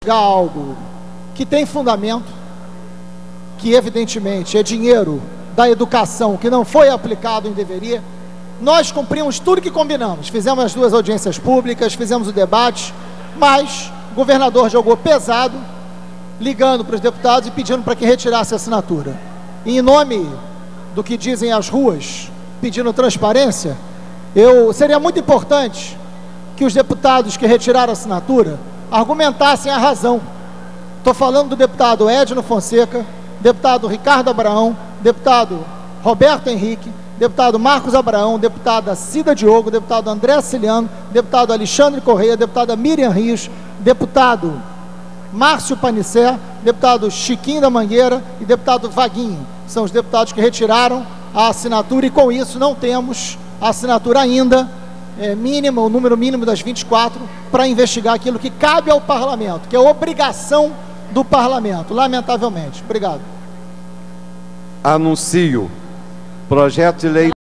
algo que tem fundamento, que evidentemente é dinheiro da educação que não foi aplicado em deveria, nós cumprimos tudo que combinamos. Fizemos as 2 audiências públicas, fizemos o debate, mas o governador jogou pesado, ligando para os deputados e pedindo para que retirasse a assinatura. E em nome do que dizem as ruas, pedindo transparência, seria muito importante que os deputados que retiraram a assinatura argumentassem a razão. Estou falando do deputado Edno Fonseca, deputado Ricardo Abraão, deputado Roberto Henrique, deputado Marcos Abraão, deputada Cida Diogo, deputado André Ciliano, deputado Alexandre Correia, deputada Miriam Rios, deputado Márcio Panicé, deputado Chiquinho da Mangueira e deputado Vaguinho. São os deputados que retiraram a assinatura e com isso não temos a assinatura ainda mínima, o número mínimo das 24, para investigar aquilo que cabe ao parlamento, que é obrigação do parlamento, lamentavelmente. Obrigado. Anuncio projeto de lei